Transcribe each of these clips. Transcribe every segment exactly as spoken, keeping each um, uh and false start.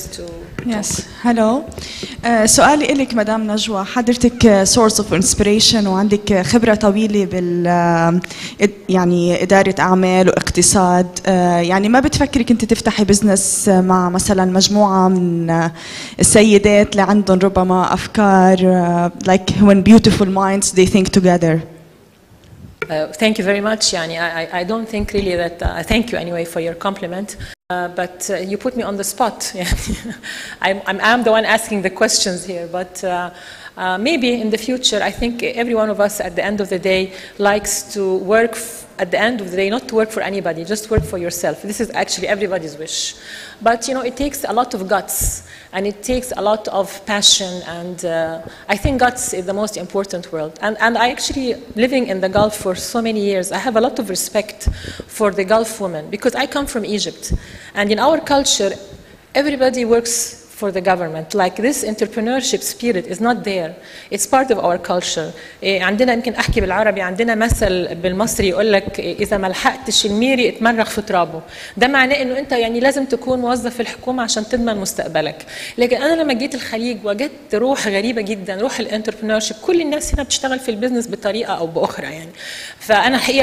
to Yes. Hello. uh, سؤالي إلك مدام نجوى، حضرتك source of inspiration وعندك خبرة طويلة بال يعني إدارة أعمال واقتصاد، uh, يعني ما بتفكرك أنت تفتحي بزنس مع مثلا مجموعة من السيدات اللي عندهم ربما أفكار uh, like when beautiful minds they think together. Uh, thank you very much. Yani, I, I don't think really that, uh, thank you anyway for your compliment, uh, but uh, you put me on the spot. I'm, I'm, I'm the one asking the questions here, but uh, uh, maybe in the future, I think every one of us at the end of the day likes to work f at the end of the day, not to work for anybody, just work for yourself. This is actually everybody's wish. But you know, it takes a lot of guts, and it takes a lot of passion, and uh, I think guts is the most important word. And, and I actually, living in the Gulf for so many years, I have a lot of respect for the Gulf women, because I come from Egypt. And in our culture, everybody works for the government. Like this entrepreneurship spirit is not there. It's part of our culture. عندنا يمكن أحكي بالعربي، عندنا مثل بالمصري يقول لك إذا ما لحقتش الميري اتمرغ في ترابه. ده معناه إنه أنت يعني لازم تكون موظف في الحكومة عشان تضمن مستقبلك. لكن أنا لما جيت الخليج وجدت روح غريبة جدا، روح الانتربرنورشيب. كل الناس هنا بتشتغل في البيزنس بطريقة أو بأخرى يعني. فأنا حقيقة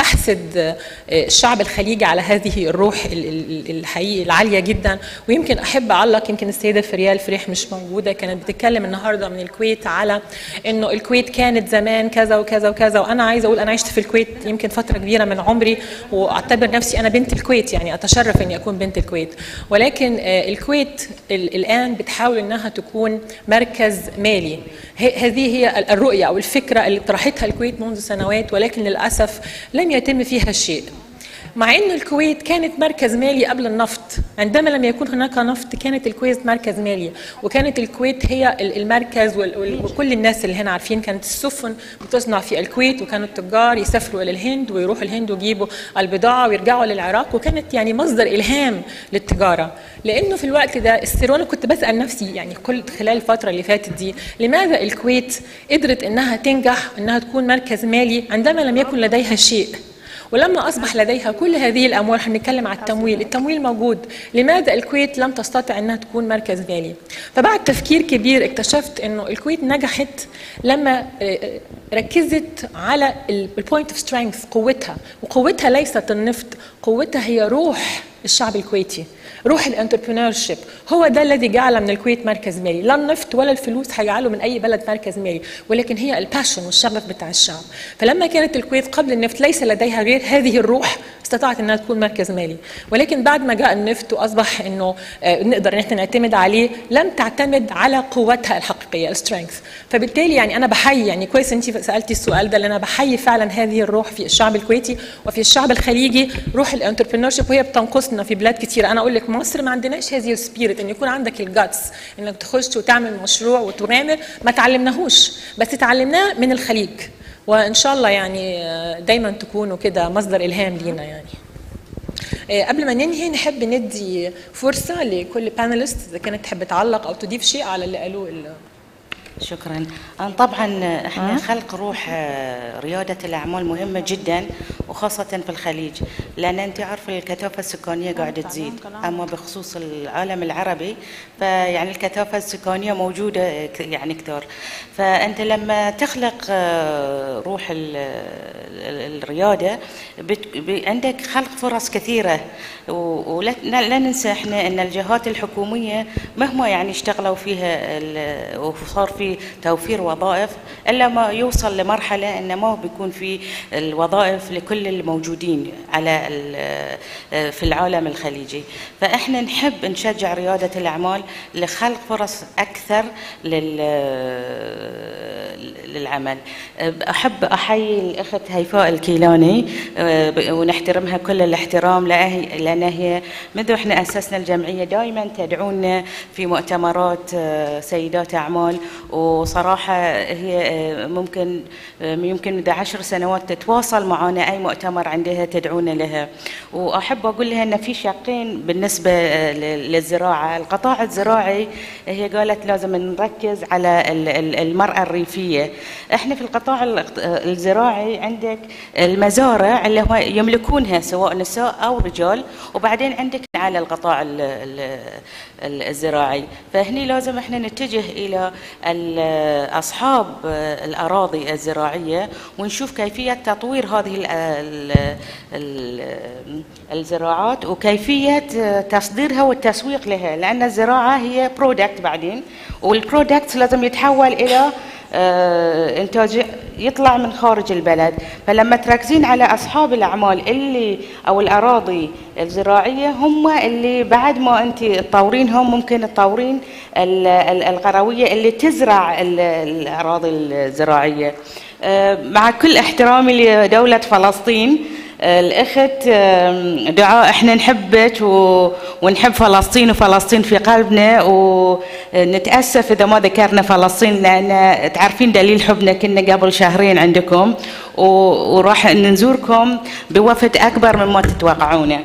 بحسد الشعب الخليجي على هذه الروح الحقيقة العالية جدا. ويمكن أحب أعلق، يمكن السيدة فريال فريح مش موجودة، كانت بتتكلم النهاردة من الكويت على إنه الكويت كانت زمان كذا وكذا وكذا. وأنا عايزة أقول أنا عشت في الكويت يمكن فترة كبيرة من عمري، وأعتبر نفسي أنا بنت الكويت، يعني أتشرف إني أكون بنت الكويت. ولكن الكويت الآن بتحاول إنها تكون مركز مالي. هذه هي الرؤية أو الفكرة اللي طرحتها الكويت منذ سنوات، ولكن للأسف لم يتم فيها شيء. مع أن الكويت كانت مركز مالي قبل النفط، عندما لم يكن هناك نفط كانت الكويت مركز مالي، وكانت الكويت هي المركز، وكل الناس اللي هنا عارفين كانت السفن بتصنع في الكويت، وكانوا التجار يسافروا إلى الهند ويروحوا الهند ويجيبوا البضاعة ويرجعوا للعراق، وكانت يعني مصدر إلهام للتجارة. لأنه في الوقت ده السيرونة كنت بسأل نفسي يعني كل خلال الفترة اللي فاتت دي، لماذا الكويت قدرت إنها تنجح إنها تكون مركز مالي عندما لم يكن لديها شيء؟ ولما أصبح لديها كل هذه الأموال، هنتكلم على التمويل، التمويل موجود، لماذا الكويت لم تستطع أنها تكون مركز مالي؟ فبعد تفكير كبير اكتشفت أنه الكويت نجحت لما ركزت على البوينت اوف سترينث، قوتها، وقوتها ليست النفط، قوتها هي روح الشعب الكويتي، روح الانتربرنورشيب. هو ده الذي جعل من الكويت مركز مالي. لا النفط ولا الفلوس هيجعلوا من اي بلد مركز مالي، ولكن هي الباشن والشغف بتاع الشعب. فلما كانت الكويت قبل النفط ليس لديها غير هذه الروح، استطاعت انها تكون مركز مالي. ولكن بعد ما جاء النفط واصبح انه نقدر ان احنا نعتمد عليه، لم تعتمد على قوتها الحقيقيه السترينث. فبالتالي يعني انا بحيي، يعني كويس انت سالتي السؤال ده، لان انا بحيي فعلا هذه الروح في الشعب الكويتي وفي الشعب الخليجي، روح الانتربرنورشيب، وهي بتنقصنا في بلاد كثير. انا اقول لك مصر ما عندناش هذه السبيريت، ان يكون عندك الجاتس انك تخش وتعمل مشروع وتغامر، ما تعلمناهوش، بس تعلمناه من الخليج. وان شاء الله يعني دايما تكونوا كده مصدر الهام لينا. يعني قبل ما ننهي نحب ندي فرصه لكل بانلست اذا كانت تحب تعلق او تضيف شيء على اللي قالوه. شكرا. طبعا احنا خلق روح رياده الاعمال مهمه جدا، وخاصه في الخليج، لان انت عارفه الكثافه السكانيه قاعده تزيد. اما بخصوص العالم العربي فيعني الكثافه السكانيه موجوده يعني كثر. فانت لما تخلق روح الرياده عندك خلق فرص كثيره. ولا ننسى احنا ان الجهات الحكوميه مهما يعني اشتغلوا فيها وصار في توفير وظائف، الا ما يوصل لمرحله انه ما بيكون في الوظائف لكل الموجودين على في العالم الخليجي. فاحنا نحب نشجع رياده الاعمال لخلق فرص اكثر للعمل. احب احيي الاخت هيفاء الكيلاني ونحترمها كل الاحترام، لان هي منذ احنا اسسنا الجمعيه دائما تدعونا في مؤتمرات سيدات اعمال، وصراحة هي ممكن يمكن مدة عشر سنوات تتواصل معنا أي مؤتمر عندها تدعونا لها. وأحب أقول لها أن في شقين بالنسبة للزراعة. القطاع الزراعي هي قالت لازم نركز على المرأة الريفية. احنا في القطاع الزراعي عندك المزارع اللي هو يملكونها سواء نساء أو رجال، وبعدين عندك على القطاع الزراعي. فهني لازم احنا نتجه الى اصحاب الاراضي الزراعيه ونشوف كيفيه تطوير هذه الزراعات وكيفيه تصديرها والتسويق لها، لان الزراعه هي برودكت بعدين، والبرودكت لازم يتحول الى انتاج يطلع من خارج البلد. فلما تركزين على اصحاب الاعمال اللي او الاراضي الزراعيه هم اللي بعد ما انت تطورينهم ممكن تطورين القرويه اللي تزرع الاراضي الزراعيه. مع كل احترامي لدوله فلسطين الأخت دعاء، احنا نحبك ونحب فلسطين وفلسطين في قلبنا، ونتأسف إذا ما ذكرنا فلسطين لأن تعرفين دليل حبنا كنا قبل شهرين عندكم، وراح نزوركم بوفد أكبر مما تتوقعونه.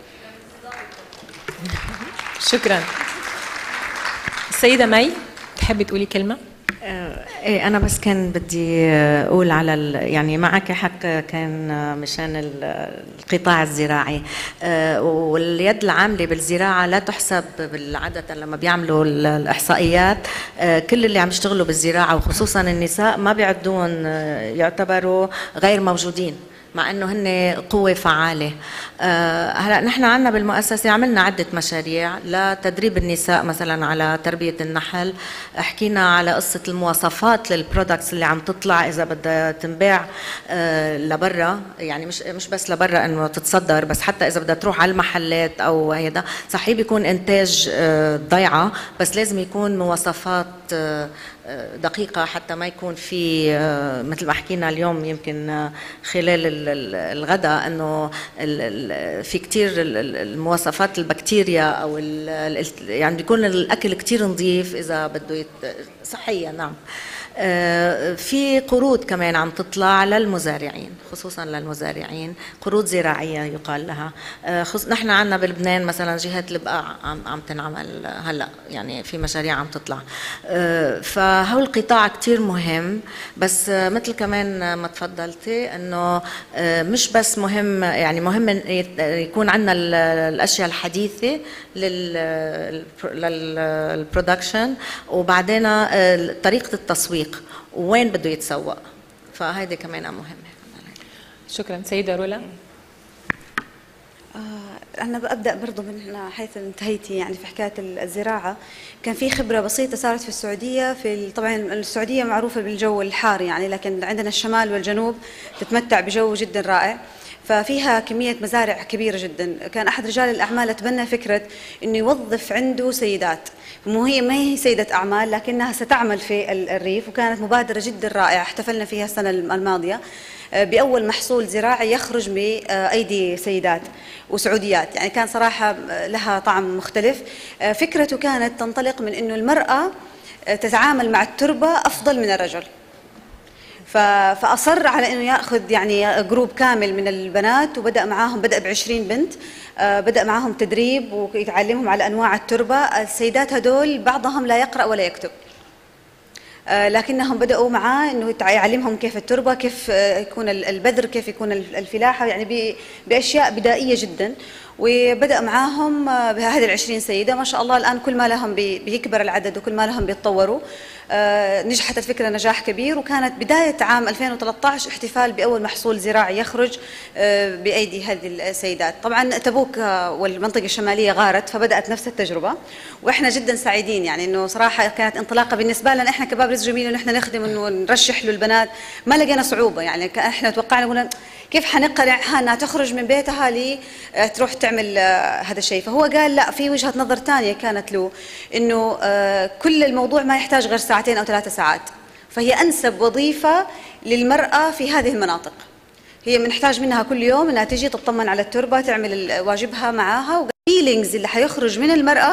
شكرا. السيدة مي تحبي تقولي كلمة؟ ايه انا بس كان بدي اقول على يعني معك حق، كان مشان القطاع الزراعي واليد العامله بالزراعه لا تحسب بالعاده لما بيعملوا الاحصائيات. كل اللي عم يشتغلوا بالزراعه وخصوصا النساء ما بيعدون، يعتبروا غير موجودين مع انه هن قوه فعاله. أه هلا نحن عندنا بالمؤسسه عملنا عده مشاريع لتدريب النساء مثلا على تربيه النحل، حكينا على قصه المواصفات للبرودكتس اللي عم تطلع اذا بدها تنباع أه لبرا، يعني مش مش بس لبرا انه تتصدر، بس حتى اذا بدها تروح على المحلات او هيدا صحيح بيكون انتاج أه ضيعه، بس لازم يكون مواصفات أه دقيقة حتى ما يكون في مثل ما حكينا اليوم يمكن خلال الغداء انه في كتير المواصفات البكتيريا او يعني يكون الاكل كتير نظيف اذا بده صحيا. نعم. في قروض كمان عم تطلع للمزارعين، خصوصا للمزارعين، قروض زراعيه يقال لها. نحن عندنا بلبنان مثلا جهه البقاع عم عم تنعمل هلا، يعني في مشاريع عم تطلع. فهو القطاع كتير مهم، بس مثل كمان ما تفضلتي انه مش بس مهم، يعني مهم يكون عندنا الاشياء الحديثه للبرودكشن، وبعدين طريقه التسويق وين بده يتسوق، فهيدي كمان مهمه. شكرا. سيده رولا. أنا ببدأ برضو من حيث انتهيتي، يعني في حكاية الزراعة كان في خبرة بسيطة صارت في السعودية. في طبعا السعودية معروفة بالجو الحار يعني، لكن عندنا الشمال والجنوب تتمتع بجو جدا رائع، ففيها كمية مزارع كبيرة جدا. كان أحد رجال الأعمال تبنى فكرة إنه يوظف عنده سيدات، مو هي ما هي سيدة أعمال لكنها ستعمل في الريف، وكانت مبادرة جدا رائعة احتفلنا فيها السنة الماضية بأول محصول زراعي يخرج بأيدي سيدات وسعوديات، يعني كان صراحة لها طعم مختلف. فكرته كانت تنطلق من إنه المرأة تتعامل مع التربة أفضل من الرجل، فأصر على إنه يأخذ يعني جروب كامل من البنات، وبدأ معاهم، بدأ بعشرين بنت، بدأ معاهم تدريب ويتعلمهم على أنواع التربة. السيدات هدول بعضهم لا يقرأ ولا يكتب، لكنهم بدأوا معاه إنه يعلمهم كيف التربة، كيف يكون البذر، كيف يكون الفلاحة، يعني بأشياء بدائية جدا. وبدأ معاهم بهذه العشرين سيدة، ما شاء الله الآن كل ما لهم بيكبر العدد وكل ما لهم بيتطوروا. نجحت الفكرة نجاح كبير، وكانت بداية عام ألفين وثلاثة عشر احتفال بأول محصول زراعي يخرج بأيدي هذه السيدات. طبعا تبوك والمنطقة الشمالية غارت، فبدأت نفس التجربة، وإحنا جدا سعيدين يعني إنه صراحة كانت انطلاقة بالنسبة لنا إحنا كباب رز جميل، إنه إحنا نخدم ونرشح له البنات، ما لقينا صعوبة. يعني إحنا توقعنا قلنا كيف حنقنعها انها تخرج من بيتها لي تروح تعمل هذا الشيء، فهو قال لا، في وجهة نظر ثانية كانت له، انه كل الموضوع ما يحتاج غير ساعتين او ثلاثة ساعات، فهي انسب وظيفة للمرأة في هذه المناطق. هي بنحتاج منها كل يوم انها تجي تطمن على التربة، تعمل واجبها معاها، والفيلينجز اللي حيخرج من المرأة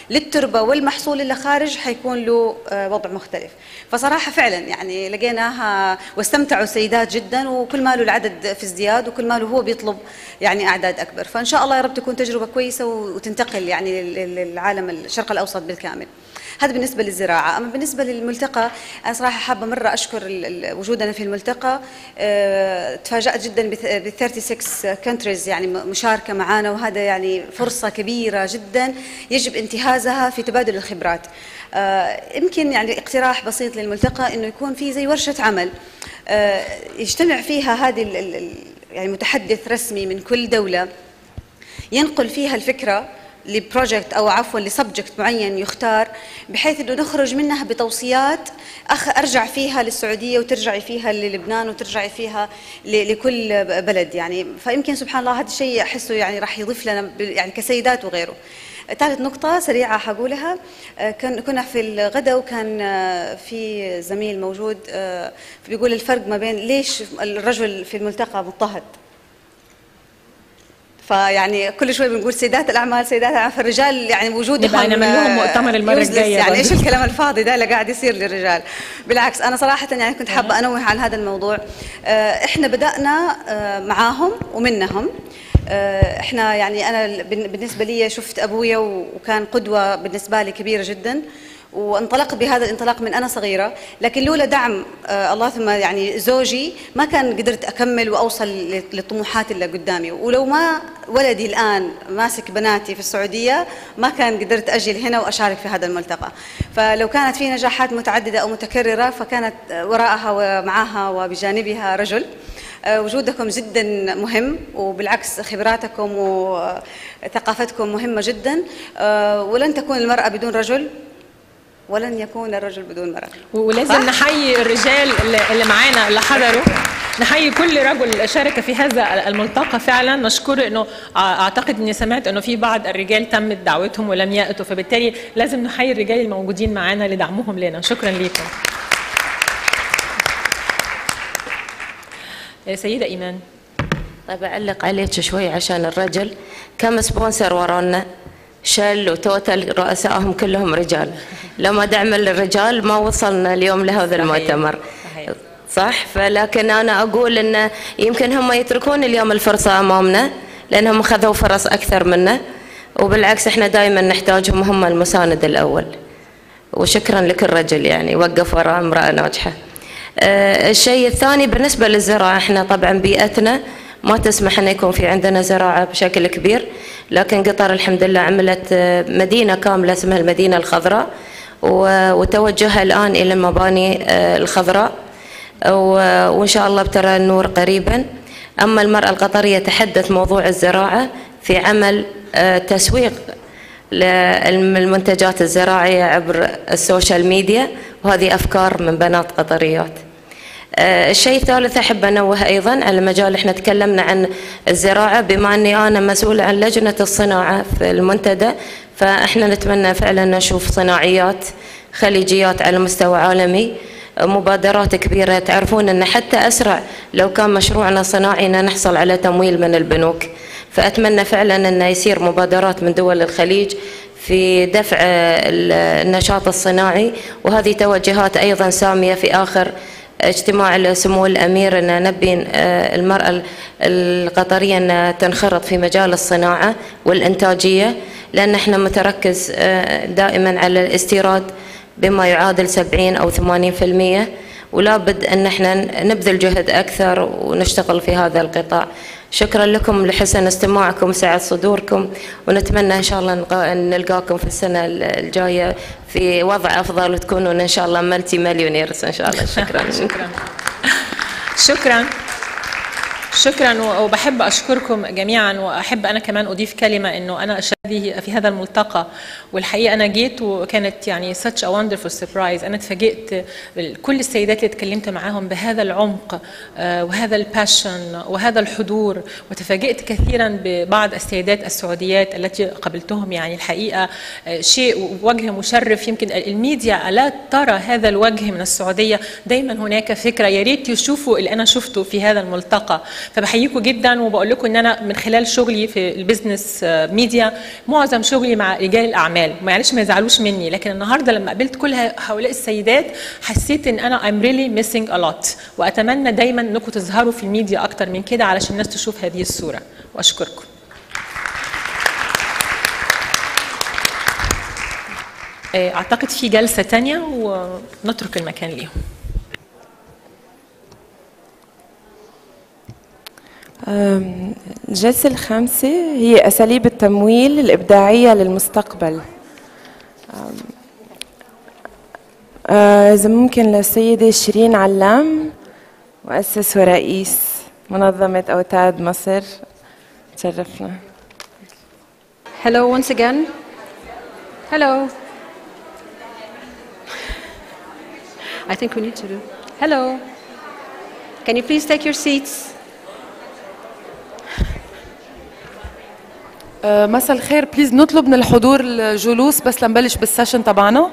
للتربه والمحصول اللي خارج حيكون له وضع مختلف. فصراحه فعلا يعني لقيناها واستمتعوا السيدات جدا، وكل ما له العدد في ازدياد وكل ما له هو بيطلب يعني اعداد اكبر. فان شاء الله يا رب تكون تجربه كويسه وتنتقل يعني للعالم الشرق الاوسط بالكامل. هذا بالنسبه للزراعه. اما بالنسبه للملتقى، انا صراحه حابه مره اشكر وجودنا في الملتقى. أه تفاجات جدا ب ستة وثلاثين كونتريز يعني مشاركه معنا، وهذا يعني فرصه كبيره جدا يجب انتهازها في تبادل الخبرات. أه يمكن يعني اقتراح بسيط للملتقى انه يكون في زي ورشه عمل أه يجتمع فيها هذه يعني متحدث رسمي من كل دوله، ينقل فيها الفكره لبروجكت او عفوا لسبجكت معين يختار، بحيث انه نخرج منها بتوصيات أخ ارجع فيها للسعوديه وترجعي فيها للبنان وترجعي فيها لكل بلد يعني. فيمكن سبحان الله هذا الشيء احسه يعني راح يضيف لنا يعني كسيدات وغيره. ثالث نقطة سريعة حقولها، كنا في الغداء وكان في زميل موجود بيقول الفرق ما بين ليش الرجل في الملتقى مضطهد. فيعني كل شوي بنقول سيدات الاعمال سيدات الاعمال، فالرجال يعني وجودهم نبقى نعمل لهم مؤتمر المره الجايه يعني ايش الكلام الفاضي ده اللي قاعد يصير للرجال. بالعكس انا صراحه يعني كنت حابه انوه عن هذا الموضوع. احنا بدانا معاهم ومنهم. احنا يعني انا بالنسبه لي شفت ابويا وكان قدوه بالنسبه لي كبيره جدا، وانطلقت بهذا الانطلاق من أنا صغيرة، لكن لولا دعم آه الله ثم يعني زوجي ما كان قدرت أكمل وأوصل للطموحات اللي قدامي. ولو ما ولدي الآن ماسك بناتي في السعودية ما كان قدرت أجي هنا وأشارك في هذا الملتقى. فلو كانت في نجاحات متعددة أو متكررة فكانت وراءها ومعها وبجانبها رجل. وجودكم جدا مهم، وبالعكس خبراتكم وثقافتكم مهمة جدا، ولن تكون المرأة بدون رجل ولن يكون الرجل بدون مرأة. ولازم نحيي الرجال اللي معانا اللي حضروا، نحيي كل رجل شارك في هذا الملتقى فعلا، نشكر انه اعتقد اني سمعت انه في بعض الرجال تمت دعوتهم ولم يأتوا، فبالتالي لازم نحيي الرجال الموجودين معانا لدعمهم لنا. شكرا لكم. سيدة إيمان. طيب أعلق عليك شوي عشان الرجل كم سبونسر ورانا، شل وتوتل رؤسائهم كلهم رجال، لو ما دعم للرجال ما وصلنا اليوم لهذا المؤتمر. صحيح. صح. فلكن أنا أقول إن يمكن هم يتركون اليوم الفرصة أمامنا لأنهم أخذوا فرص أكثر منا، وبالعكس إحنا دائما نحتاجهم، هم المساند الأول. وشكرا لكل رجل يعني وقف وراء امرأة ناجحة. أه الشيء الثاني بالنسبة للزراعة، إحنا طبعا بيئتنا ما تسمح أن يكون في عندنا زراعة بشكل كبير، لكن قطر الحمد لله عملت مدينة كاملة اسمها المدينة الخضراء، وتوجهها الآن إلى المباني الخضراء، وإن شاء الله بترى النور قريبا. أما المرأة القطرية تحدث موضوع الزراعة في عمل تسويق للمنتجات الزراعية عبر السوشيال ميديا، وهذه أفكار من بنات قطريات. الشيء الثالث أحب أنوه أيضا على مجال إحنا تكلمنا عن الزراعة، بما أني أنا مسؤولة عن لجنة الصناعة في المنتدى، فإحنا نتمنى فعلا نشوف صناعيات خليجيات على مستوى عالمي، مبادرات كبيرة. تعرفون أن حتى أسرع لو كان مشروعنا صناعي نحصل على تمويل من البنوك، فأتمنى فعلا أن يصير مبادرات من دول الخليج في دفع النشاط الصناعي، وهذه توجهات أيضا سامية في آخر اجتماع سمو الأمير أن نبي المرأة القطرية أن تنخرط في مجال الصناعة والإنتاجية، لأن احنا متركز دائما على الاستيراد بما يعادل سبعين أو ثمانين في المية، ولا بد أن احنا نبذل جهد أكثر ونشتغل في هذا القطاع. شكرا لكم لحسن استماعكم وسعة صدوركم، ونتمنى إن شاء الله نلقاكم في السنة الجاية في وضع أفضل وتكونون إن شاء الله ملتي مليونيرز إن شاء الله. شكرا. شكرا شكرا شكرا وبحب أشكركم جميعا، وأحب أنا كمان أضيف كلمة إنه أنا أشهد في هذا الملتقى، والحقيقة أنا جيت وكانت يعني such a wonderful surprise. أنا اتفاجئت كل السيدات اللي اتكلمت معاهم بهذا العمق وهذا الباشن وهذا الحضور، وتفاجئت كثيرا ببعض السيدات السعوديات التي قابلتهم. يعني الحقيقة شيء وجه مشرف، يمكن الميديا لا ترى هذا الوجه من السعودية. دايما هناك فكرة، يا ريت يشوفوا اللي أنا شفته في هذا الملتقى، فبحييكم جدا وبقول لكم ان انا من خلال شغلي في البيزنس ميديا معظم شغلي مع رجال الاعمال، معلش ما يزعلوش مني، لكن النهارده لما قابلت كل هؤلاء السيدات حسيت ان انا I'm really missing a lot، واتمنى دايما انكم تظهروا في الميديا اكتر من كده علشان الناس تشوف هذه الصوره، واشكركم. اعتقد في جلسه ثانيه ونترك المكان ليهم. الجلسة الخامسة هي أساليب التمويل الإبداعية للمستقبل. إذا ممكن للسيدة شيرين علام، مؤسس ورئيس منظمة أوتاد مصر، تشرفنا. Hello once again. Hello. I think we need to do. Hello. Can you please take your seats? مساء الخير، بليز نطلب من الحضور الجلوس بس لنبلش بالسيشن تبعنا.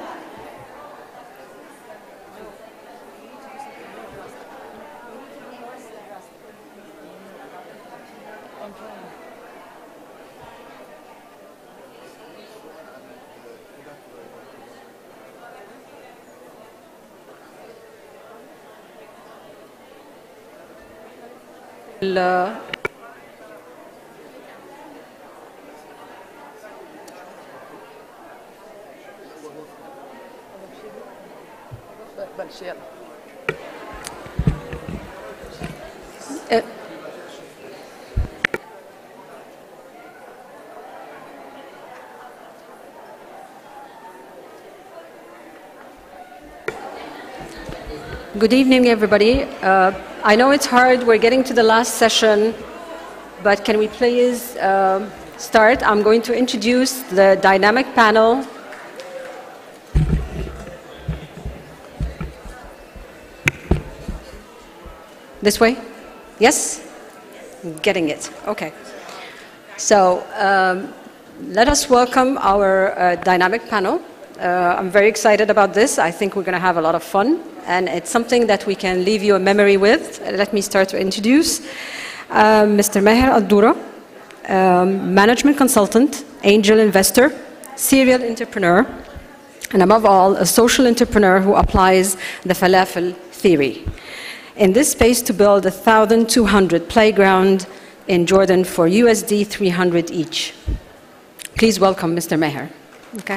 Good evening, everybody. Uh, I know it's hard. We're getting to the last session, but can we please uh, start? I'm going to introduce the dynamic panel. This way? Yes? Getting it. Okay. So um, let us welcome our uh, dynamic panel. Uh, I'm very excited about this. I think we're going to have a lot of fun, and it's something that we can leave you a memory with. Let me start to introduce uh, Mister Meher Al-Doura, um, management consultant, angel investor, serial entrepreneur, and above all, a social entrepreneur who applies the falafel theory in this space to build a one thousand two hundred playground in Jordan for U S D three hundred each. Please welcome Mister Meher. Okay.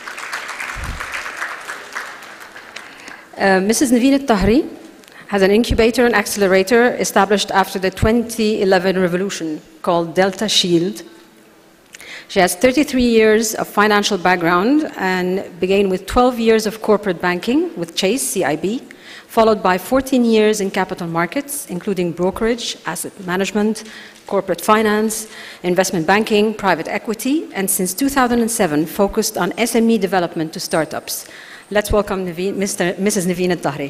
Uh, Missus Naveen Al-Tahri has an incubator and accelerator established after the twenty eleven revolution called Delta Shield. She has thirty-three years of financial background and began with twelve years of corporate banking with Chase C I B, followed by fourteen years in capital markets, including brokerage, asset management, corporate finance, investment banking, private equity, and since two thousand seven focused on S M E development to startups. Let's welcome Naveen, Mister Missus Naveen Al-Tahri.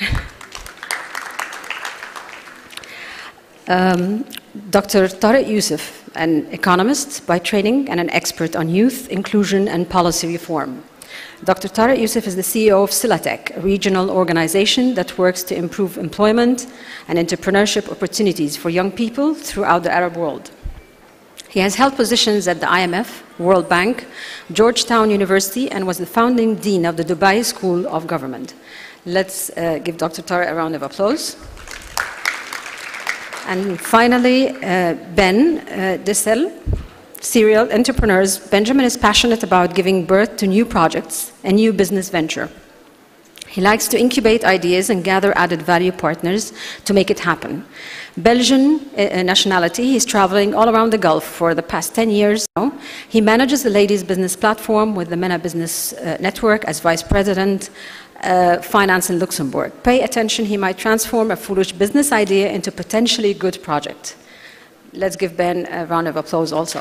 um, Doctor Tariq Youssef, an economist by training and an expert on youth, inclusion, and policy reform. Doctor Tariq Youssef is the C E O of Silatech, a regional organization that works to improve employment and entrepreneurship opportunities for young people throughout the Arab world. He has held positions at the I M F, World Bank, Georgetown University, and was the founding dean of the Dubai School of Government. Let's uh, give Doctor Tariq a round of applause. And finally, uh, Ben uh, Dessel, serial entrepreneurs. Benjamin is passionate about giving birth to new projects and new business venture. He likes to incubate ideas and gather added value partners to make it happen. Belgian uh, nationality, he's traveling all around the Gulf for the past ten years now. He manages the ladies' business platform with the MENA Business uh, Network as vice president, uh, finance in Luxembourg. Pay attention, he might transform a foolish business idea into potentially good project. Let's give Ben a round of applause also.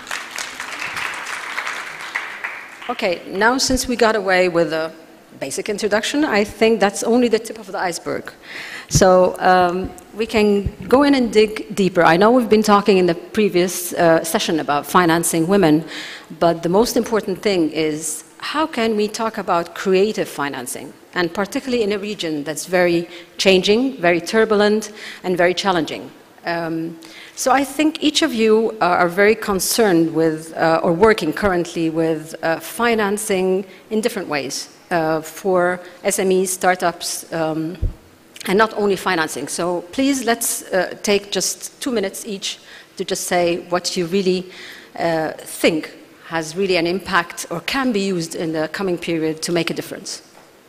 Okay, now since we got away with the basic introduction, I think that's only the tip of the iceberg. So um, we can go in and dig deeper. I know we've been talking in the previous uh, session about financing women, but the most important thing is how can we talk about creative financing, and particularly in a region that's very changing, very turbulent, and very challenging. Um, so I think each of you are, are very concerned with, uh, or working currently with uh, financing in different ways uh, for S M Es, startups, um, and not only financing. So please let's uh, take just two minutes each to just say what you really uh, think has really an impact or can be used in the coming period to make a difference.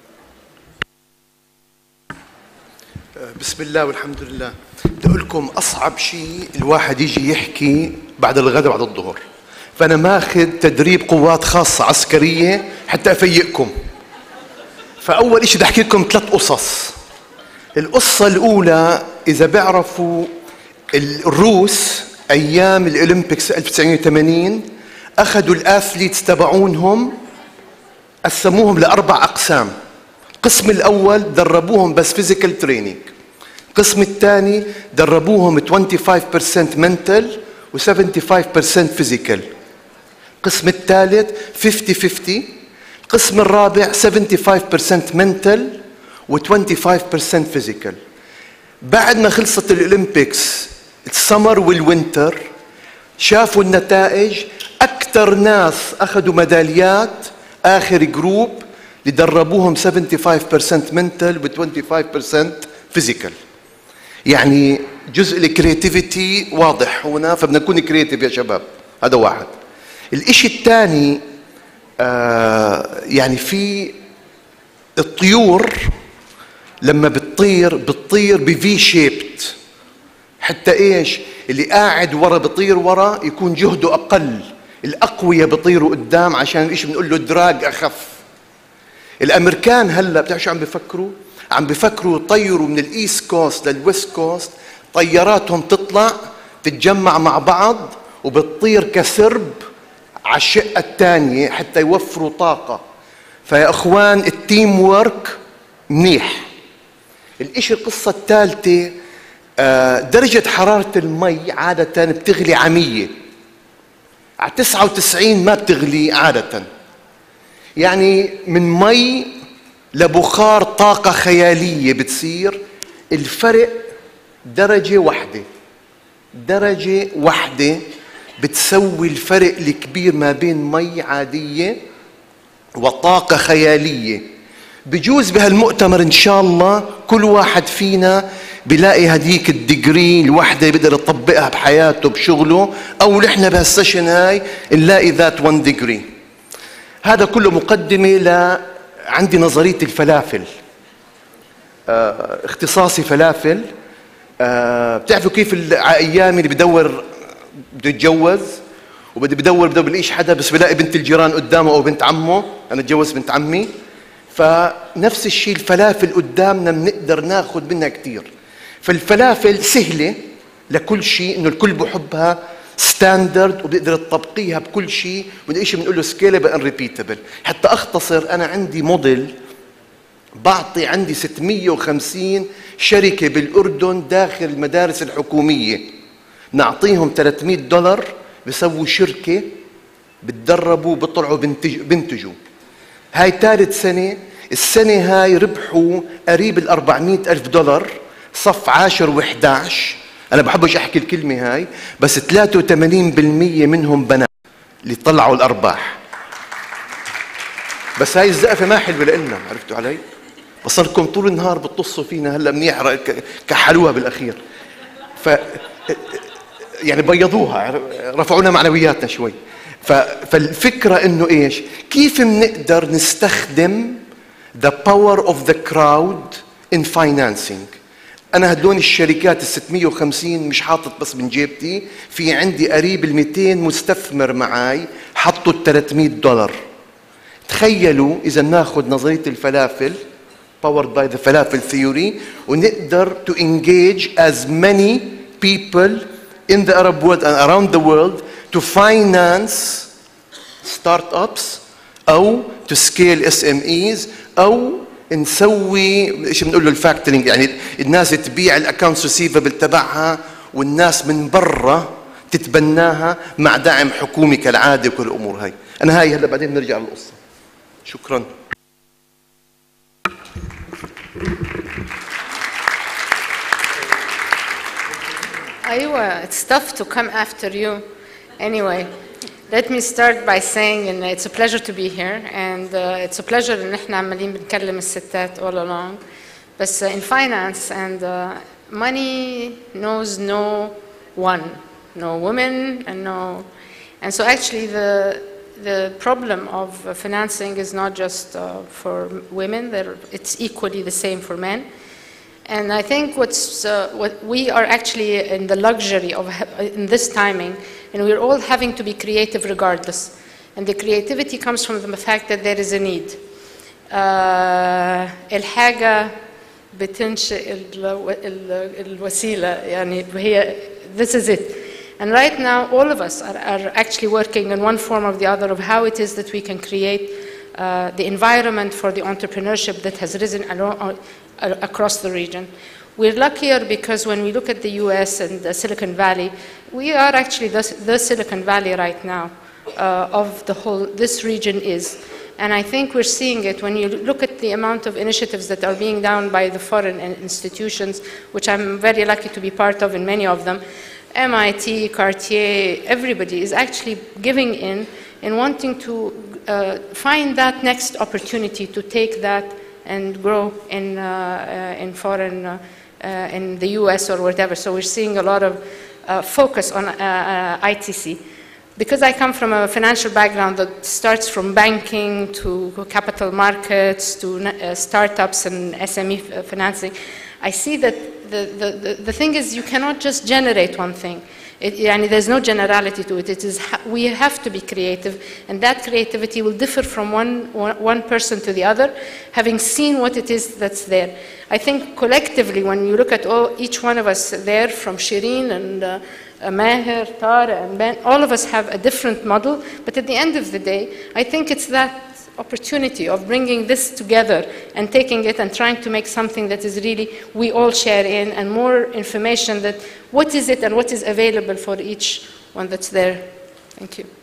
بسم الله والحمد لله. بدي أقول لكم أصعب شيء الواحد يجي يحكي بعد الغداء بعد الظهر. فأنا ماخذ تدريب قوات خاصة عسكرية حتى أفيقكم. فأول شيء بدي أحكي لكم ثلاث قصص. القصة الأولى إذا بيعرفوا الروس أيام الأولمبيكس ألف وتسعمئة وثمانين أخذوا الأثليتس تبعونهم قسموهم لأربع أقسام. القسم الأول دربوهم بس فيزيكال تريننج. القسم الثاني دربوهم خمسة وعشرين بالمئة منتل و خمسة وسبعين بالمئة فيزيكال. القسم الثالث خمسين خمسين. القسم الرابع سبعة وسبعين بالمئة منتل و خمسة وعشرين بالمئة فيزيكال. بعد ما خلصت الأولمبيكس السمر والوينتر شافوا النتائج. أكثر ناس أخذوا ميداليات آخر جروب اللي دربوهم سبعة وسبعين بالمئة منتل و خمسة وعشرين بالمئة فيزيكال. يعني جزء الكرياتيفيتي واضح هنا، فبدنا نكون كرياتيف يا شباب. هذا واحد. الإشي الثاني آه يعني في الطيور لما بتطير بتطير بفي شيبت، حتى ايش اللي قاعد ورا بطير ورا يكون جهده اقل، الاقوياء بيطيروا قدام عشان الاشي بنقول له دراج اخف. الامريكان هلا بتعرفوا شو عم بفكروا؟ عم بفكروا يطيروا من الايست كوست للويست كوست، طياراتهم تطلع تتجمع مع بعض وبتطير كسرب على الشقة الثانية حتى يوفروا طاقة. فيا اخوان التيم وورك منيح. الاشي القصة الثالثة درجة حرارة المي عادة بتغلي على مية، على تسعة وتسعين ما بتغلي عادة. يعني من مي لبخار طاقة خيالية بتصير. الفرق درجة واحدة، درجة واحدة بتسوي الفرق الكبير ما بين مي عادية وطاقة خيالية. بجوز بهالمؤتمر إن شاء الله كل واحد فينا بلاقي هديك الديجري الوحدة بيقدر يطبقها بحياته بشغله، أو نحن بهالسيشن هاي نلاقي ذات وان ديجري. هذا كله مقدمة ل عندي نظرية الفلافل. اه اختصاصي فلافل. اه بتعرفوا كيف أيامي اللي بدور بده يتجوز وبده بدور بده بلاقيش حدا، بس بلاقي بنت الجيران قدامه أو بنت عمه. أنا اتجوز بنت عمي. فنفس الشيء الفلافل قدامنا بنقدر ناخذ منها كثير. فالفلافل سهلة لكل شيء، إنه الكل بحبها، ستاندرد وبيقدر تطبقيها بكل شيء، وده شيء بنقول له سكيلبل اند ريبيتبل. حتى اختصر، انا عندي موديل بعطي عندي ستمئة وخمسين شركة بالاردن داخل المدارس الحكومية، نعطيهم ثلاثمئة دولار بسووا شركة بتدربوا بيطلعوا بنتج بنتجوا. هاي ثالث سنة. السنة هاي ربحوا قريب ال أربعمئة ألف دولار، صف عاشر وإحداعش. أنا بحبش أحكي الكلمة هاي، بس ثلاثة وثمانين بالمئة منهم بنات اللي طلعوا الأرباح. بس هاي الزقفة ما حلوة لإلنا، عرفتوا علي؟ بصركم طول النهار بتطصوا فينا، هلا منيح كحلوها بالأخير. ف يعني بيضوها، رفعونا معنوياتنا شوي. فالفكرة إنه إيش؟ كيف بنقدر نستخدم the power of the crowd in financing. أنا هدول الشركات الستمئة وخمسين مش حاطط بس من جيبتي، في عندي قريب المئتين مستثمر معاي حطوا الثلاثمئة دولار. تخيلوا إذا ناخذ نظرية الفلافل powered by the فلافل theory ونقدر to engage as many people in the Arab world and around the world to finance startups أو to scale إس إم إيز أو نسوي ايش بنقول له الفاكتورينج، يعني الناس تبيع الاكونتس ريسيفبل تبعها والناس من برا تتبناها مع دعم حكومي كالعاده وكل الامور هاي. انا هاي هلا بعدين بنرجع للقصه. شكرا. أيوة, it's tough to come after you. Anyway, let me start by saying and it's a pleasure to be here, and uh, it's a pleasure إن إحنا عمالين بنكلم الستات all along. But uh, in finance and uh, money knows no one, no woman, and no, and so actually the the problem of uh, financing is not just uh, for women; They're, it's equally the same for men. And I think what's uh, what we are actually in the luxury of in this timing, and we're all having to be creative regardless. And the creativity comes from the fact that there is a need. Uh, الحاجة بتنشئ الوسيلة يعني هي this is it. And right now all of us are, are actually working in one form or the other of how it is that we can create uh, the environment for the entrepreneurship that has risen along, uh, across the region. We're luckier because when we look at the U S and the Silicon Valley, we are actually the, the Silicon Valley right now uh, of the whole, this region is. And I think we're seeing it when you look at the amount of initiatives that are being done by the foreign institutions, which I'm very lucky to be part of in many of them. M I T, Cartier, everybody is actually giving in in wanting to uh, find that next opportunity to take that and grow in, uh, uh, in foreign, uh, uh, in the U S or whatever. So we're seeing a lot of uh, focus on uh, uh, I T C. Because I come from a financial background that starts from banking to capital markets to uh, startups and S M E financing, I see that the, the, the thing is you cannot just generate one thing. It, yani there's no generality to it. It is ha we have to be creative, and that creativity will differ from one, one, one person to the other, having seen what it is that's there. I think collectively, when you look at all, each one of us there, from Shireen and uh, Maher, Tara, and Ben, all of us have a different model, but at the end of the day, I think it's that opportunity of bringing this together and taking it and trying to make something that is really we all share in, and more information that what is it and what is available for each one that's there. Thank you.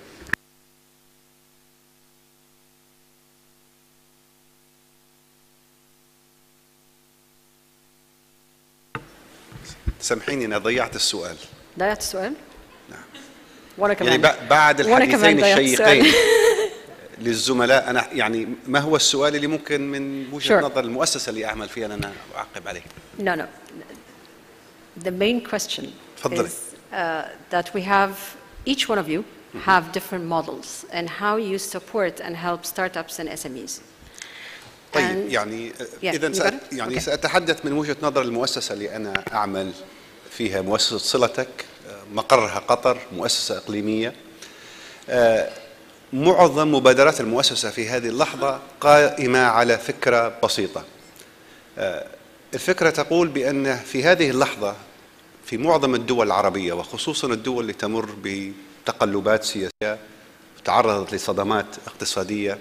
سامحيني أنا ضيعت السؤال. ضيعت السؤال؟ نعم. وأنا كمان. يعني بعد الحديثين الشيقين للزملاء أنا يعني ما هو السؤال اللي ممكن من وجهة نظر المؤسسة اللي أعمل فيها أنا أعقب عليه؟ No, no. The main question تفضلي. is uh, that we have each one of you have different models and how you support and help startups and S M Es. طيب يعني إذا سأت يعني okay. سأتحدث من وجهة نظر المؤسسة اللي أنا أعمل فيها، مؤسسة صلتك، مقرها قطر، مؤسسة إقليمية. معظم مبادرات المؤسسة في هذه اللحظة قائمة على فكرة بسيطة. الفكرة تقول بأن في هذه اللحظة في معظم الدول العربية وخصوصا الدول اللي تمر بتقلبات سياسية تعرضت لصدمات اقتصادية،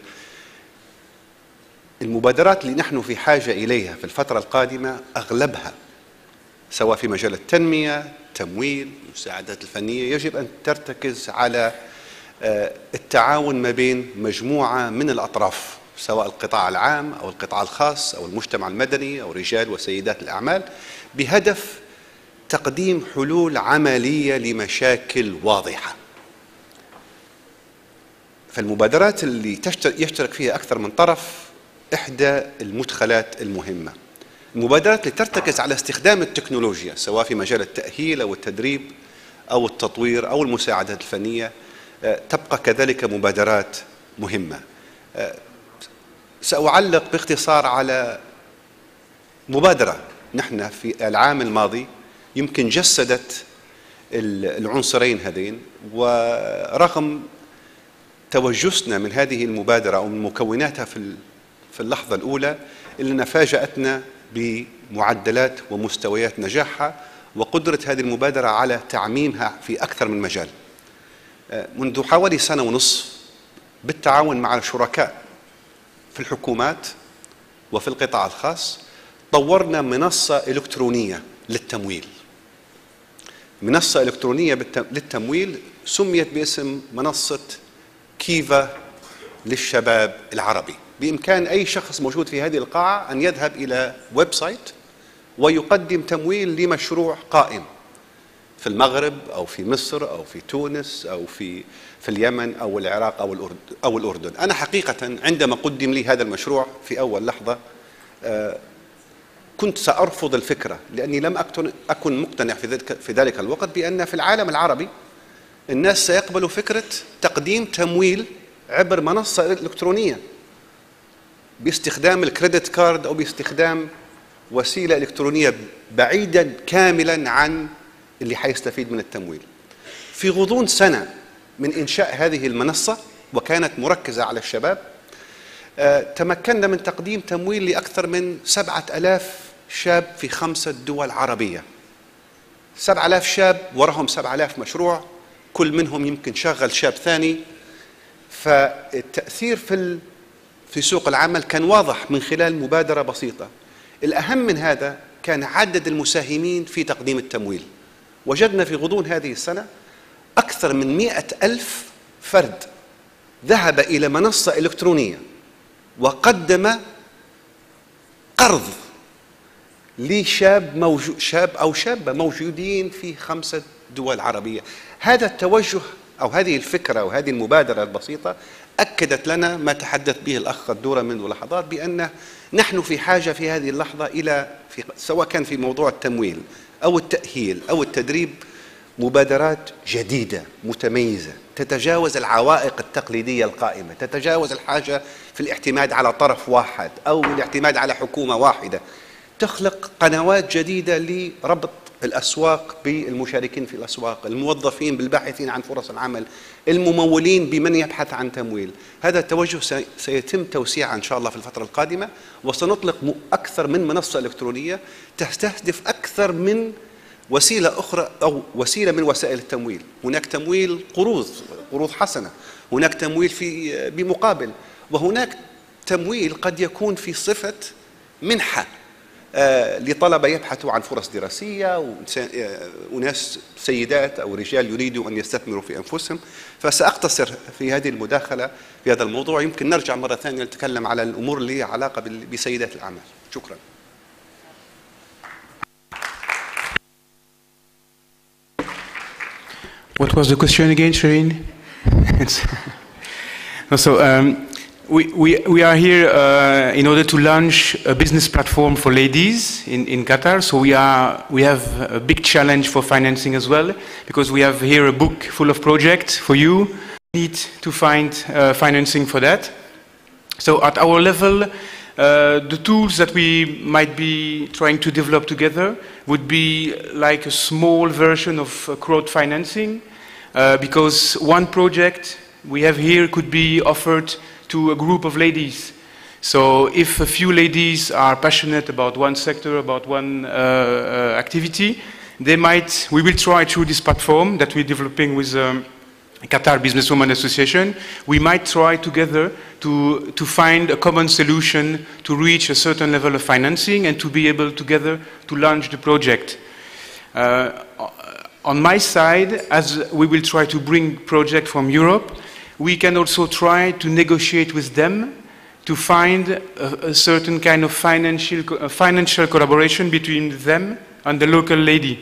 المبادرات اللي نحن في حاجة إليها في الفترة القادمة أغلبها سواء في مجال التنمية، تمويل، المساعدات الفنية، يجب أن ترتكز على التعاون ما بين مجموعة من الأطراف، سواء القطاع العام أو القطاع الخاص أو المجتمع المدني أو رجال وسيدات الأعمال، بهدف تقديم حلول عملية لمشاكل واضحة. فالمبادرات اللي يشترك فيها أكثر من طرف إحدى المدخلات المهمة. المبادرات اللي ترتكز على استخدام التكنولوجيا سواء في مجال التأهيل أو التدريب أو التطوير أو المساعدات الفنية تبقى كذلك مبادرات مهمة. سأعلق باختصار على مبادرة نحن في العام الماضي يمكن جسدت العنصرين هذين، ورغم توجسنا من هذه المبادرة أو من مكوناتها في في اللحظة الأولى إلا فاجأتنا بمعدلات ومستويات نجاحها وقدرة هذه المبادرة على تعميمها في أكثر من مجال. منذ حوالي سنة ونصف بالتعاون مع الشركاء في الحكومات وفي القطاع الخاص طورنا منصة إلكترونية للتمويل. منصة إلكترونية للتمويل سميت باسم منصة كيفا للشباب العربي. بإمكان أي شخص موجود في هذه القاعة أن يذهب إلى ويب سايت ويقدم تمويل لمشروع قائم في المغرب أو في مصر أو في تونس أو في في اليمن أو العراق أو الأردن أو الأردن. أنا حقيقة عندما قدم لي هذا المشروع في أول لحظة كنت سأرفض الفكرة، لأني لم أكن مقتنع في ذلك في ذلك الوقت بأن في العالم العربي الناس سيقبلوا فكرة تقديم تمويل عبر منصة إلكترونية باستخدام الكريدت كارد أو باستخدام وسيلة إلكترونية بعيدا كاملا عن اللي حيستفيد من التمويل. في غضون سنة من إنشاء هذه المنصة، وكانت مركزة على الشباب، تمكنا من تقديم تمويل لأكثر من سبعة آلاف شاب في خمسة دول عربية. سبعة آلاف شاب وراهم سبعة آلاف مشروع، كل منهم يمكن شغل شاب ثاني. فالتأثير في في سوق العمل كان واضح من خلال مبادرة بسيطة. الأهم من هذا كان عدد المساهمين في تقديم التمويل. وجدنا في غضون هذه السنة أكثر من مئة ألف فرد ذهب إلى منصة إلكترونية وقدم قرض لشاب موجود شاب أو شابة موجودين في خمسة دول عربية. هذا التوجه أو هذه الفكرة أو هذه المبادرة البسيطة أكدت لنا ما تحدث به الأخ الدورة منذ لحظات، بأن نحن في حاجة في هذه اللحظة إلى في سواء كان في موضوع التمويل أو التأهيل أو التدريب مبادرات جديدة متميزة تتجاوز العوائق التقليدية القائمة، تتجاوز الحاجة في الاعتماد على طرف واحد أو الاعتماد على حكومة واحدة، تخلق قنوات جديدة لربط الأسواق بالمشاركين في الأسواق، الموظفين بالباحثين عن فرص العمل، الممولين بمن يبحث عن تمويل. هذا التوجه سيتم توسيعه إن شاء الله في الفترة القادمة، وسنطلق أكثر من منصة إلكترونية تستهدف أكثر من وسيلة أخرى أو وسيلة من وسائل التمويل. هناك تمويل قروض قروض حسنة، هناك تمويل في بمقابل، وهناك تمويل قد يكون في صفة منحة آه لطلبة يبحثوا عن فرص دراسية، وناس سيدات أو رجال يريدوا أن يستثمروا في أنفسهم. فسأقتصر في هذه المداخلة في هذا الموضوع، يمكن نرجع مرة ثانية نتكلم على الأمور اللي لها علاقة بسيدات الأعمال. شكرا. What was the question again, Shireen? so um, we, we, we are here uh, in order to launch a business platform for ladies in, in Qatar. So we, are, we have a big challenge for financing as well, because we have here a book full of projects for you. We need to find uh, financing for that. So at our level, Uh, the tools that we might be trying to develop together would be like a small version of uh, crowdfinancing, uh, because one project we have here could be offered to a group of ladies. So if a few ladies are passionate about one sector, about one uh, uh, activity, they might, we will try through this platform that we're developing with um, Qatar Businesswomen Association, we might try together to, to find a common solution to reach a certain level of financing and to be able together to launch the project. Uh, on my side, as we will try to bring projects from Europe, we can also try to negotiate with them to find a, a certain kind of financial, uh, financial collaboration between them and the local lady.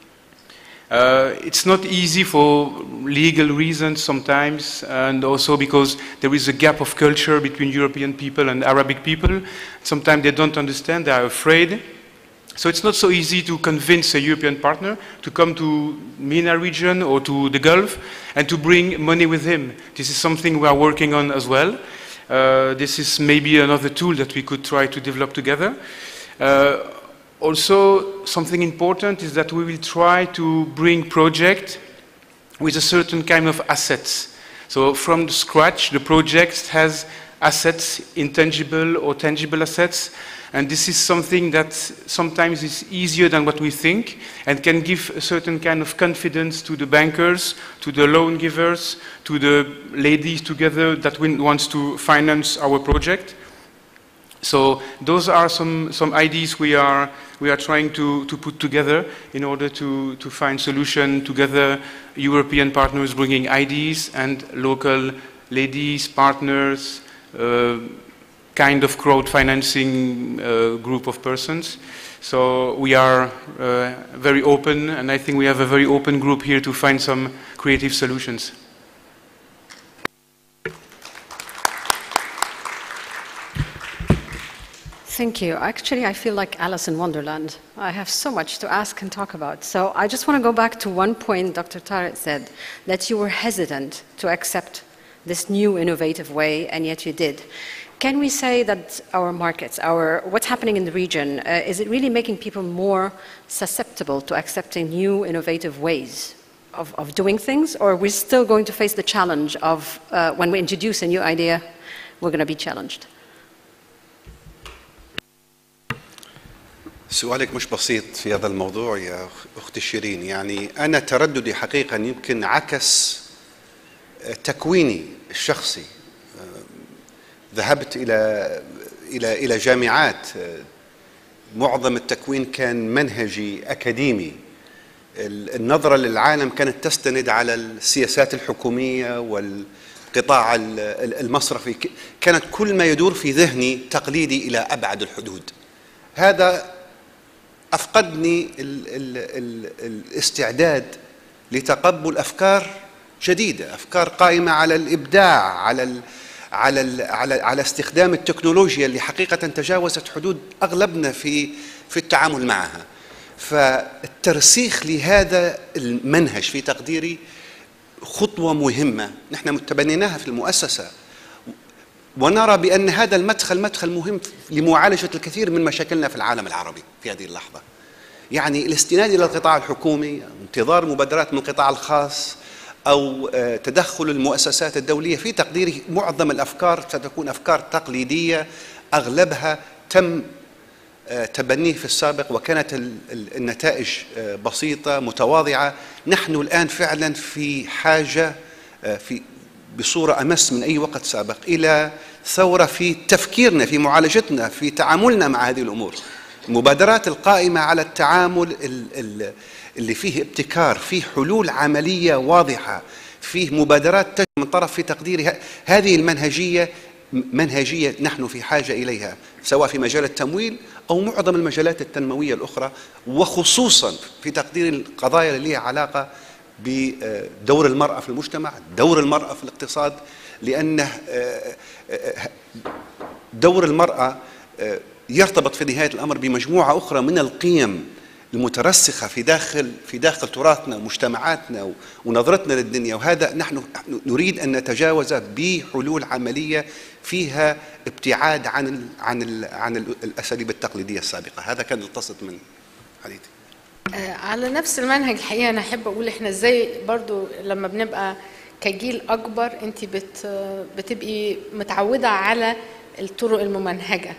Uh, it's not easy for legal reasons sometimes, and also because there is a gap of culture between European people and Arabic people. Sometimes they don't understand, they are afraid. So it's not so easy to convince a European partner to come to MENA region or to the Gulf and to bring money with him. This is something we are working on as well. Uh, this is maybe another tool that we could try to develop together. Uh, Also, something important is that we will try to bring project with a certain kind of assets. So from the scratch, the project has assets, intangible or tangible assets, and this is something that sometimes is easier than what we think and can give a certain kind of confidence to the bankers, to the loan givers, to the ladies together that wants to finance our project. So those are some, some ideas we are, we are trying to, to put together in order to, to find solution together, European partners bringing ideas and local ladies, partners, uh, kind of crowd-financing uh, group of persons. So we are uh, very open, and I think we have a very open group here to find some creative solutions. Thank you. Actually, I feel like Alice in Wonderland. I have so much to ask and talk about. So I just want to go back to one point Doctor Tariq said, that you were hesitant to accept this new innovative way, and yet you did. Can we say that our markets, our, what's happening in the region, uh, is it really making people more susceptible to accepting new innovative ways of, of doing things, or are we still going to face the challenge of uh, when we introduce a new idea, we're going to be challenged? سؤالك مش بسيط في هذا الموضوع يا أختي شيرين. يعني أنا ترددي حقيقة يمكن عكس تكويني الشخصي. ذهبت إلى إلى إلى جامعات، معظم التكوين كان منهجي أكاديمي. النظرة للعالم كانت تستند على السياسات الحكومية والقطاع المصرفي، كانت كل ما يدور في ذهني تقليدي إلى أبعد الحدود. هذا أفقدني ال ال ال الاستعداد لتقبل أفكار جديدة، أفكار قائمة على الإبداع، على ال على ال على على استخدام التكنولوجيا اللي حقيقة تجاوزت حدود أغلبنا في في التعامل معها. فالترسيخ لهذا المنهج في تقديري خطوة مهمة نحن متبنيناها في المؤسسة، ونرى بأن هذا المدخل مدخل مهم لمعالجة الكثير من مشاكلنا في العالم العربي في هذه اللحظة. يعني الاستناد إلى القطاع الحكومي، انتظار مبادرات من القطاع الخاص، أو تدخل المؤسسات الدولية، في تقديري معظم الأفكار ستكون أفكار تقليدية أغلبها تم تبنيه في السابق وكانت النتائج بسيطة متواضعة. نحن الآن فعلا في حاجة في بصورة أمس من أي وقت سابق إلى ثورة في تفكيرنا، في معالجتنا، في تعاملنا مع هذه الأمور. المبادرات القائمة على التعامل اللي فيه ابتكار، فيه حلول عملية واضحة، فيه مبادرات من طرف في تقدير هذه المنهجية، منهجية نحن في حاجة إليها سواء في مجال التمويل أو معظم المجالات التنموية الأخرى، وخصوصا في تقدير القضايا اللي لها علاقة بدور المرأة في المجتمع، دور المرأة في الاقتصاد، لأن دور المرأة يرتبط في نهاية الأمر بمجموعة أخرى من القيم المترسخة في داخل في داخل تراثنا ومجتمعاتنا ونظرتنا للدنيا، وهذا نحن نريد أن نتجاوز بحلول عملية فيها ابتعاد عن ال عن ال عن الأساليب التقليدية السابقة. هذا كان القصد من حديثي. على نفس المنهج الحقيقة أنا أحب أقول إحنا إزاي برضو لما بنبقى كجيل أكبر أنت بت بتبقي متعودة على الطرق الممنهجة،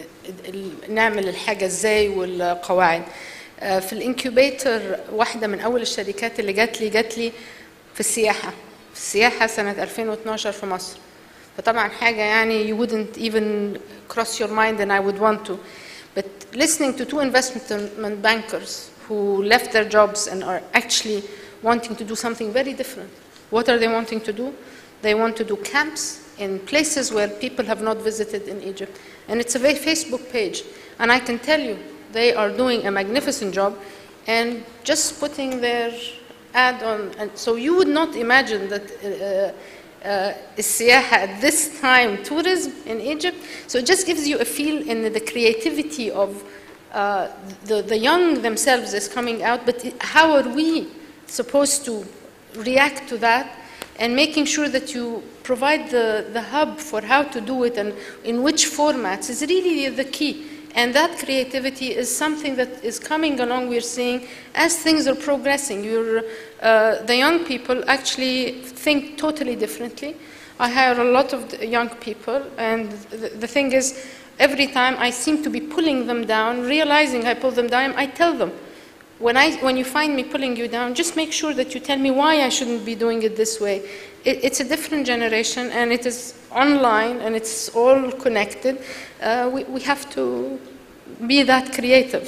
نعمل الحاجة إزاي والقواعد. في الانكيوبيتر واحدة من أول الشركات اللي جات لي جات لي في السياحة في السياحة سنة ألفين واثناشر في مصر، فطبعا حاجة يعني you wouldn't even cross your mind and I would want to, but listening to two investment bankers who left their jobs and are actually wanting to do something very different. What are they wanting to do? They want to do camps in places where people have not visited in Egypt. And it's a Facebook page. And I can tell you, they are doing a magnificent job and just putting their ad on. And so you would not imagine that uh, uh, السياحة at this time, tourism in Egypt. So it just gives you a feel in the creativity of uh, the, the young themselves is coming out. But how are we supposed to react to that? And making sure that you provide the, the hub for how to do it and in which formats is really the key. And that creativity is something that is coming along, we're seeing, as things are progressing. You're, uh, the young people actually think totally differently. I hire a lot of young people, and the, the thing is, every time I seem to be pulling them down, realizing I pull them down, I tell them, When, I, when you find me pulling you down, just make sure that you tell me why I shouldn't be doing it this way. It, it's a different generation, and it is online, and it's all connected. Uh, we, we have to be that creative.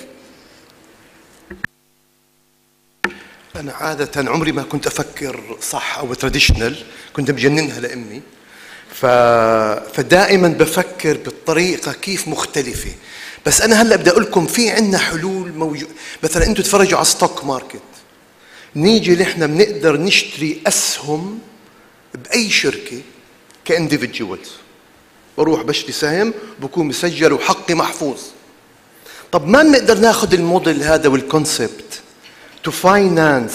أنا عادة عمري ما كنت أفكر صح أو تراديشنال، كنت مجننها لأمي. ف... فدائما بفكر بالطريقة كيف مختلفة. بس أنا هلأ بدي أقول لكم في عنا حلول موجود. مثلا أنتم تفرجوا على ستوك ماركت، نيجي نحن بنقدر نشتري أسهم بأي شركة كانديفيدجوالز، بروح بشتري سهم بكون مسجل وحقي محفوظ. طب ما بنقدر ناخذ الموديل هذا والكونسبت تو فاينانس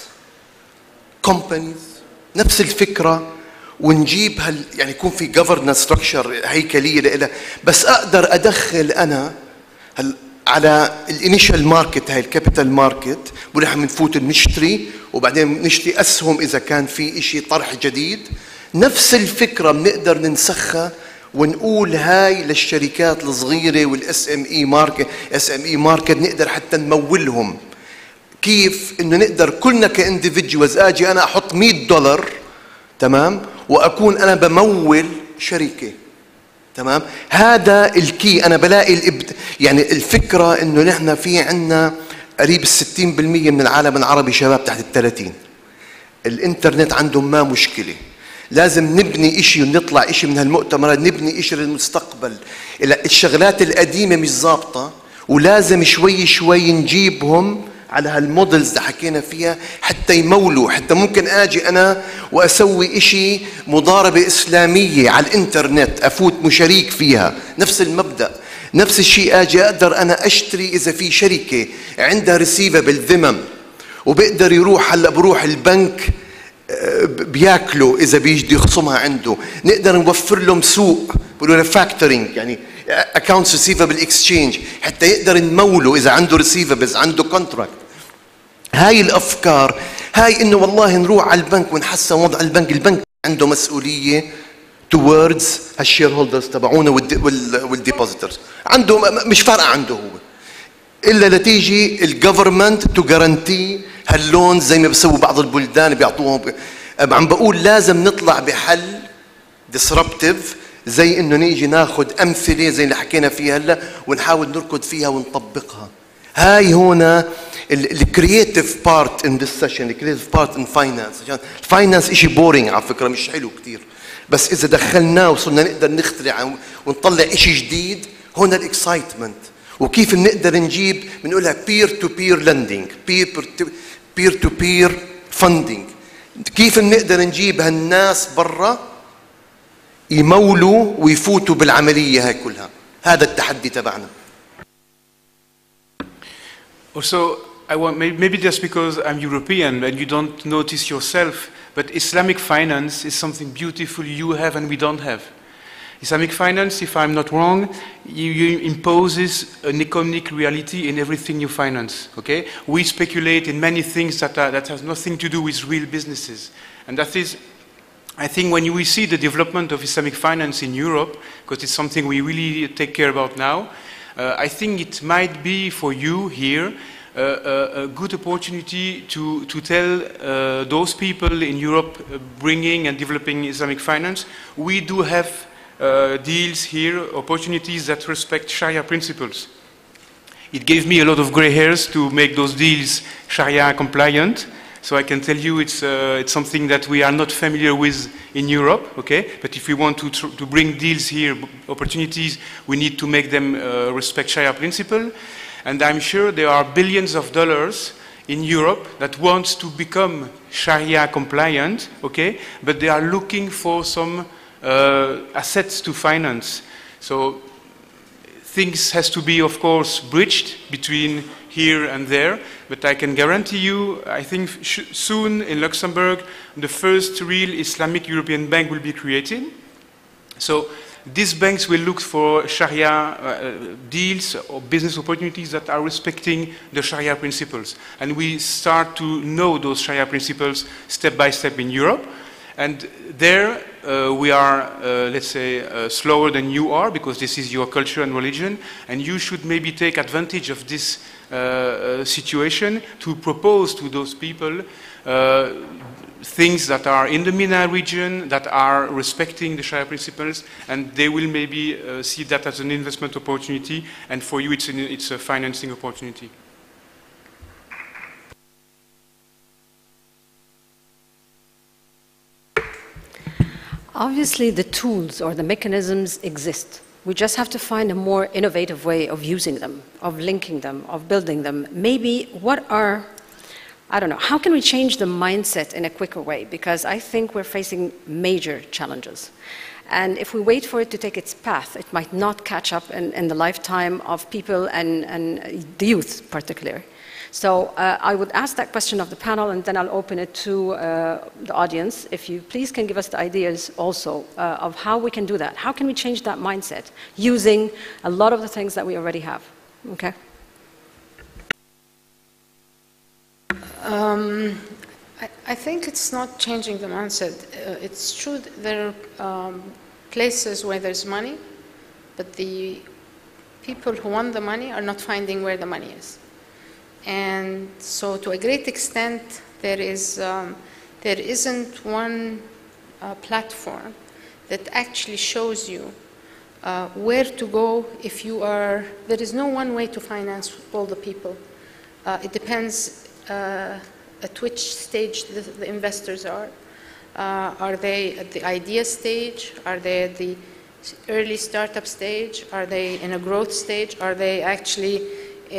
كومبانيز، نفس الفكرة، ونجيب هال يعني يكون في governance structure هيكلية لها، بس أقدر أدخل أنا هل على الانيشال ماركت، هاي الكابيتال ماركت، ونحن بنفوت بنشتري وبعدين بنشتري أسهم إذا كان في إشي طرح جديد. نفس الفكرة بنقدر ننسخها ونقول هاي للشركات الصغيرة والاس ام اي ماركت، اس ام اي ماركت نقدر حتى نمولهم. كيف؟ انه نقدر كلنا كانديفيدجوالز اجي انا احط مئة دولار، تمام، واكون انا بمول شركة، تمام. هذا الكي. انا بلاقي الإبد... يعني الفكرة انه نحن في عنا قريب الستين بالمية من العالم العربي شباب تحت الثلاثين. الانترنت عندهم ما مشكلة. لازم نبني إشي ونطلع إشي من هالمؤتمرات، نبني إشي للمستقبل. الشغلات القديمة مش ظابطة، ولازم شوي شوي نجيبهم على هالمودلز اللي حكينا فيها حتى يمولوا. حتى ممكن آجي أنا وأسوي إشي مضاربة إسلامية على الإنترنت، أفوت مشاريك فيها، نفس المبدأ. نفس الشيء آجي أقدر أنا أشتري إذا في شركة عندها ريسيفبل ذمم وبقدر يروح، هلا بروح البنك بياكلوا اذا بيجي يخصمها عنده، نقدر نوفر لهم سوق بيقولوا له فاكتورينج، يعني اكونتس ريسيفبل اكسشينج، حتى يقدر نموله اذا عنده ريسيفبلز، عنده كونتراكت. هاي الافكار، هاي انه والله نروح على البنك ونحسن وضع البنك. البنك عنده مسؤوليه توردز هالشير هولدرز تبعونا والديبوزيتورز، عنده مش فارقه عنده هو، الا لتيجي الجفرمنت تو جارانتي هاللون زي ما بيسووا بعض البلدان بيعطوهم. عم بقول لازم نطلع بحل ديسربتيف، زي انه نيجي ناخذ امثله زي اللي حكينا فيها هلا ونحاول نركض فيها ونطبقها. هاي هنا الكرييتيف بارت ان ذس سيشن، الكرييتيف بارت ان فاينانس. عشان الفاينانس شيء بورينج على فكره، مش حلو كثير، بس اذا دخلناه وصرنا نقدر نخترع ونطلع شيء جديد، هنا الاكسايتمنت. وكيف بنقدر نجيب، بنقولها بير تو بير لندنج، بير بير تو بير فندنج. كيف بنقدر نجيب هالناس برا يمولوا ويفوتوا بالعمليه هاي كلها. هذا التحدي تبعنا. Also, I want, maybe just because I'm European and you don't notice yourself, but Islamic finance is something beautiful you have and we don't have. Islamic finance, if I'm not wrong, you, you imposes an economic reality in everything you finance. Okay, we speculate in many things that are, that has nothing to do with real businesses, and that is, I think, when we see the development of Islamic finance in Europe, because it's something we really take care about now. Uh, I think it might be for you here uh, a, a good opportunity to, to tell uh, those people in Europe uh, bringing and developing Islamic finance, we do have uh, deals here, opportunities that respect Sharia principles. It gave me a lot of gray hairs to make those deals Sharia compliant. So I can tell you it's, uh, it's something that we are not familiar with in Europe, okay? But if we want to, tr to bring deals here, opportunities, we need to make them uh, respect Sharia principle. And I'm sure there are billions of dollars in Europe that want to become Sharia compliant, okay? But they are looking for some uh, assets to finance. So things has to be, of course, bridged between here and there, but I can guarantee you, I think sh soon in Luxembourg, the first real Islamic European bank will be created. So these banks will look for Sharia uh, deals or business opportunities that are respecting the Sharia principles. And we start to know those Sharia principles step by step in Europe. And there uh, we are, uh, let's say, uh, slower than you are, because this is your culture and religion, and you should maybe take advantage of this uh, uh, situation to propose to those people uh, things that are in the MENA region, that are respecting the Sharia principles, and they will maybe uh, see that as an investment opportunity, and for you it's, an, it's a financing opportunity. obviously the tools or the mechanisms exist. We just have to find a more innovative way of using them, of linking them, of building them. Maybe what are, I don't know, how can we change the mindset in a quicker way? Because I think we're facing major challenges. And if we wait for it to take its path, it might not catch up in, in the lifetime of people and, and the youth particularly. So uh, I would ask that question of the panel, and then I'll open it to uh, the audience. If you please can give us the ideas also uh, of how we can do that. How can we change that mindset using a lot of the things that we already have? Okay. Um, I, I think it's not changing the mindset. Uh, it's true that there are um, places where there's money, but the people who want the money are not finding where the money is. And so to a great extent, there, is, um, there isn't one uh, platform that actually shows you uh, where to go if you are, there is no one way to finance all the people. Uh, it depends uh, at which stage the, the investors are. Uh, are they at the idea stage? Are they at the early startup stage? Are they in a growth stage? Are they actually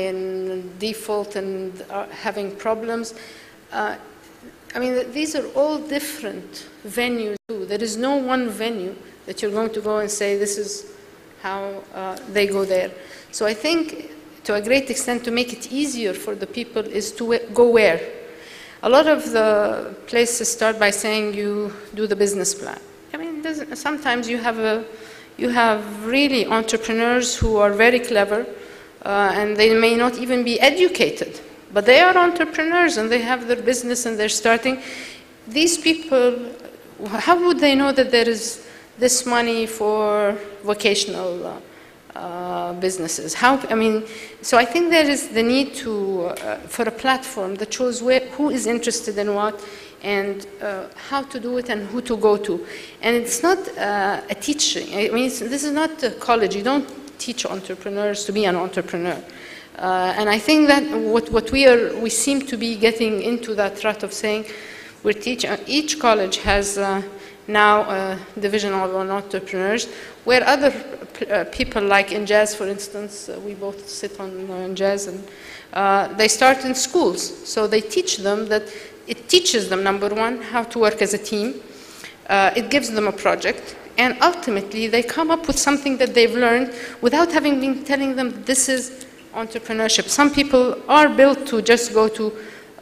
in default and uh, having problems? Uh, I mean, these are all different venues too. There is no one venue that you're going to go and say, this is how uh, they go there. So I think, to a great extent, to make it easier for the people is to go where? A lot of the places start by saying you do the business plan. I mean, sometimes you have, a, you have really entrepreneurs who are very clever, Uh, and they may not even be educated, but they are entrepreneurs and they have their business and they're starting. These people, how would they know that there is this money for vocational uh, uh, businesses? How, I mean, so I think there is the need to, uh, for a platform that shows where, who is interested in what and uh, how to do it and who to go to. And it's not uh, a teaching. I mean, it's, this is not a college. You don't teach entrepreneurs to be an entrepreneur. Uh, and I think that what, what we are, we seem to be getting into that rut of saying we're teaching, each college has uh, now a division of entrepreneurs, where other uh, people like Injaz, for instance, uh, we both sit on uh, Injaz, and uh, they start in schools. So they teach them that, it teaches them, number one, how to work as a team. Uh, it gives them a project. And ultimately, they come up with something that they've learned without having been telling them this is entrepreneurship. Some people are built to just go to uh,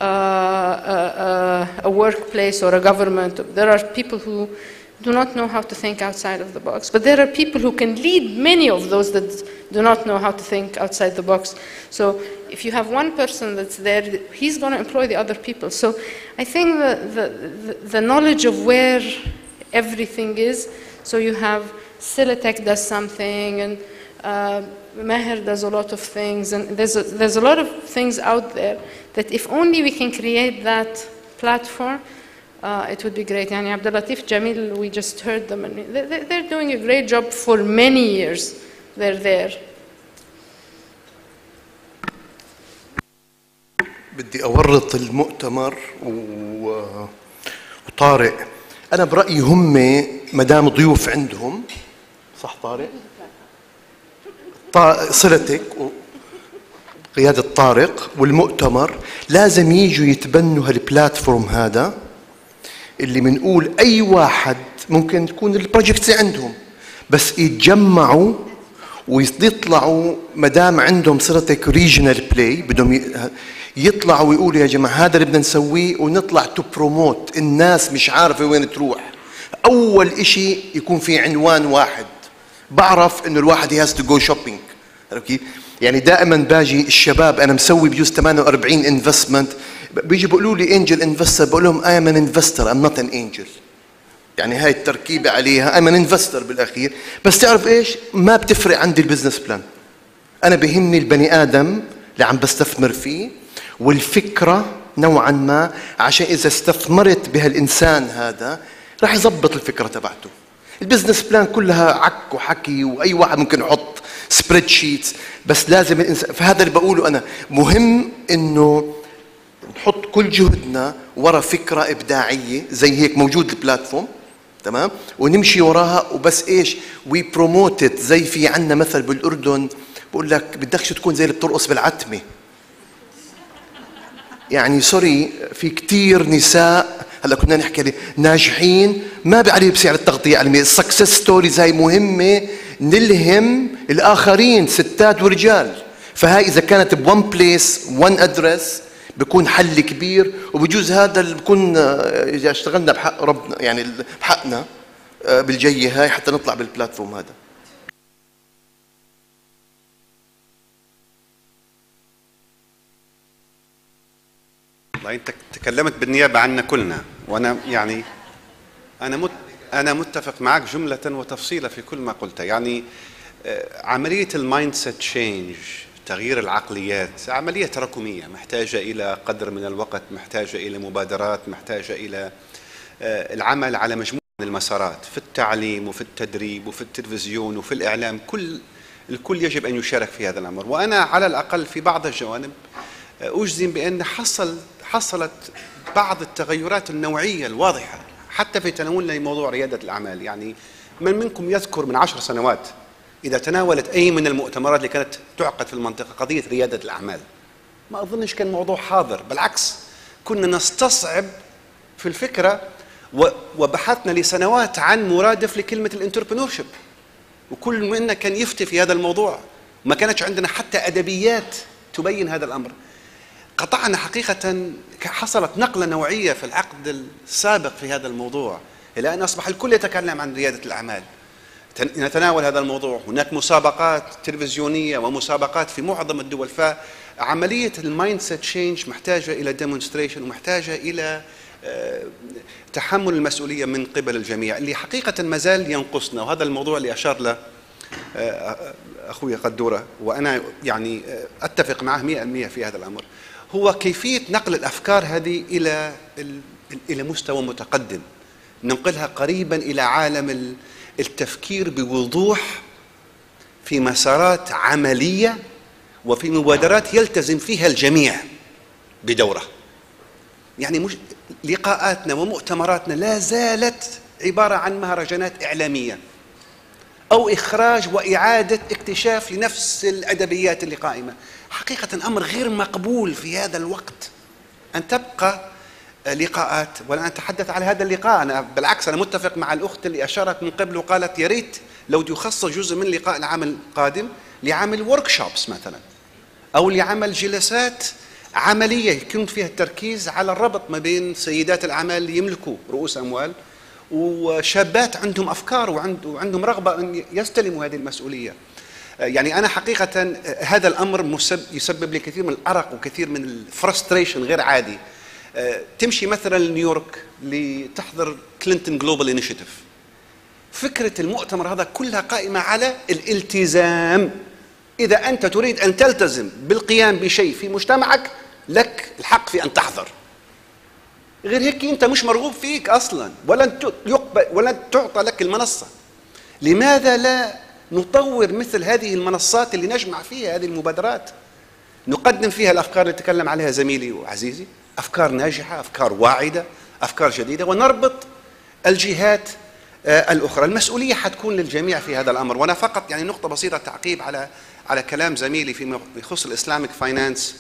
a, a, a workplace or a government. There are people who do not know how to think outside of the box. But there are people who can lead many of those that do not know how to think outside the box. So if you have one person that's there, he's going to employ the other people. So I think the, the, the knowledge of where everything is. So you have Silatech does something, and uh, Maher does a lot of things, and there's a, there's a lot of things out there that if only we can create that platform, uh, it would be great. Yani Abdul Latif, Jamil, we just heard them, and they, they're doing a great job for many years. They're there. بدي أورط المؤتمر وطارق. أنا برأيي هم مدام ضيوف عندهم، صح طارق؟ صلتك وقيادة طارق والمؤتمر لازم يجوا يتبنوا هالبلاتفورم هذا اللي بنقول أي واحد ممكن تكون البروجكتس عندهم، بس يتجمعوا ويطلعوا مدام عندهم صلتك ريجنال بلاي بدهم يطلعوا ويقولوا يا جماعة هذا اللي بدنا نسويه، ونطلع تو بروموت. الناس مش عارفة وين تروح. أول إشي يكون في عنوان واحد، بعرف إنه الواحد he has to go shopping. يعني دائما باجي الشباب أنا مسوي بجوز ثمانية وأربعين انفستمنت، بيجي بيقولوا لي انجل انفستر، بقول لهم I am an investor I'm not an angel. يعني هاي التركيبة عليها I'm an investor بالأخير. بس تعرف إيش؟ ما بتفرق عندي البزنس بلان. أنا بهمني البني آدم اللي عم بستثمر فيه والفكرة نوعا ما، عشان إذا استثمرت بهالإنسان هذا راح يضبط الفكرة تبعته. البزنس بلان كلها عك وحكي، وأي واحد ممكن يحط سبريد شيتس، بس لازم الإنسان، فهذا اللي بقوله أنا، مهم إنه نحط كل جهدنا ورا فكرة إبداعية زي هيك موجود البلاتفورم، تمام، ونمشي وراها وبس. ايش وي بروموتد، زي في عندنا مثل بالاردن بقول لك بدكش تكون زي اللي بترقص بالعتمه. يعني سوري، في كتير نساء هلا كنا نحكي عليه ناجحين ما بعلي بس على التغطيه على السكسس ستوريز، هاي مهمه نلهم الاخرين ستات ورجال. فهاي اذا كانت بون بليس وان ادرس بيكون حل كبير، وبجوز هذا اللي بكون اذا اشتغلنا بحق ربنا يعني بحقنا بالجايه هاي حتى نطلع بالبلاتفورم هذا. والله انت تكلمت بالنيابه عنا كلنا، وانا يعني انا مت انا متفق معك جمله وتفصيلا في كل ما قلته. يعني عمليه المايند سيت تشينج، تغيير العقليات، عمليه تراكميه محتاجه الى قدر من الوقت، محتاجه الى مبادرات، محتاجه الى العمل على مجموعه من المسارات في التعليم وفي التدريب وفي التلفزيون وفي الاعلام. كل الكل يجب ان يشارك في هذا الامر. وانا على الاقل في بعض الجوانب اجزم بان حصل حصلت بعض التغيرات النوعيه الواضحه حتى في تناولنا لموضوع رياده الاعمال. يعني من منكم يذكر من عشر سنوات اذا تناولت اي من المؤتمرات اللي كانت تعقد في المنطقه قضيه رياده الاعمال؟ ما اظنش كان موضوع حاضر، بالعكس كنا نستصعب في الفكره، وبحثنا لسنوات عن مرادف لكلمه الانتربرنورشيب، وكل منا كان يفتي في هذا الموضوع. ما كانتش عندنا حتى ادبيات تبين هذا الامر. قطعنا حقيقة، حصلت نقلة نوعية في العقد السابق في هذا الموضوع، إلى أن أصبح الكل يتكلم عن ريادة الأعمال. نتناول هذا الموضوع، هناك مسابقات تلفزيونية ومسابقات في معظم الدول. فعملية المايند سيت تشينج محتاجة إلى ديمونستريشن، ومحتاجة إلى تحمل المسؤولية من قبل الجميع، اللي حقيقة ما زال ينقصنا. وهذا الموضوع اللي أشار له أخوي قدورة، وأنا يعني أتفق معه مئة بالمئة في هذا الأمر، هو كيفية نقل الأفكار هذه إلى إلى مستوى متقدم، ننقلها قريبا إلى عالم التفكير بوضوح في مسارات عملية وفي مبادرات يلتزم فيها الجميع بدوره. يعني مش لقاءاتنا ومؤتمراتنا لا زالت عبارة عن مهرجانات إعلامية أو إخراج وإعادة اكتشاف لنفس الأدبيات اللي قائمة. حقيقة أمر غير مقبول في هذا الوقت أن تبقى لقاءات. ولا أتحدث على هذا اللقاء، أنا بالعكس أنا متفق مع الأخت اللي أشارت من قبل وقالت يا ريت لو يخصص جزء من لقاء العام القادم لعمل وركشوبس مثلا، أو لعمل جلسات عملية يكون فيها التركيز على الربط ما بين سيدات الأعمال اللي يملكوا رؤوس أموال وشابات عندهم أفكار وعندهم رغبة أن يستلموا هذه المسؤولية. يعني أنا حقيقة هذا الأمر يسبب لي كثير من الأرق وكثير من الفرستريشن غير عادي. تمشي مثلا لنيويورك لتحضر كلينتون جلوبال انيشيتيف، فكرة المؤتمر هذا كلها قائمة على الالتزام. إذا أنت تريد أن تلتزم بالقيام بشيء في مجتمعك لك الحق في أن تحضر، غير هيك أنت مش مرغوب فيك أصلا، ولن يقبل ولن تعطى لك المنصة. لماذا لا نطور مثل هذه المنصات اللي نجمع فيها هذه المبادرات، نقدم فيها الأفكار اللي تكلم عليها زميلي وعزيزي، أفكار ناجحة، أفكار واعدة، أفكار جديدة، ونربط الجهات الأخرى. المسؤولية حتكون للجميع في هذا الأمر. وأنا فقط يعني نقطة بسيطة تعقيب على على كلام زميلي فيما يخص الإسلاميك فاينانس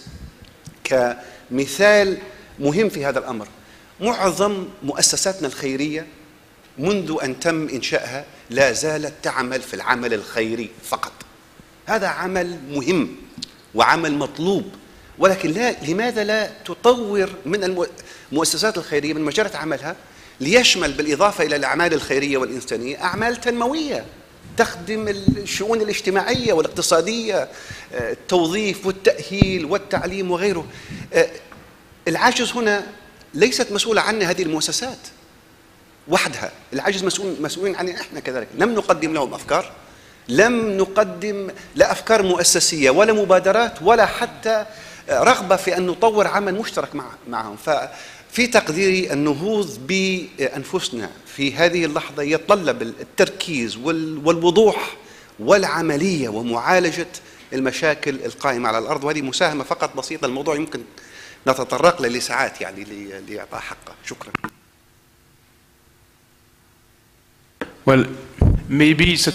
كمثال مهم في هذا الأمر. معظم مؤسساتنا الخيرية منذ أن تم إنشائها لا زالت تعمل في العمل الخيري فقط. هذا عمل مهم وعمل مطلوب، ولكن لا لماذا لا تطور من المؤسسات الخيرية من مجرة عملها ليشمل بالإضافة إلى الأعمال الخيرية والإنسانية أعمال تنموية تخدم الشؤون الاجتماعية والاقتصادية، التوظيف والتأهيل والتعليم وغيره. العجز هنا ليست مسؤولة عنه هذه المؤسسات وحدها، العجز مسؤول مسؤولين عنه احنا كذلك. لم نقدم لهم أفكار، لم نقدم لا أفكار مؤسسية ولا مبادرات ولا حتى رغبة في أن نطور عمل مشترك مع معهم. ففي تقديري النهوض بأنفسنا في هذه اللحظة يتطلب التركيز والوضوح والعملية ومعالجة المشاكل القائمة على الأرض. وهذه مساهمة فقط بسيطة، الموضوع يمكن نتطرق له لساعات يعني لإعطاء حقه. شكرا. Well, maybe it's a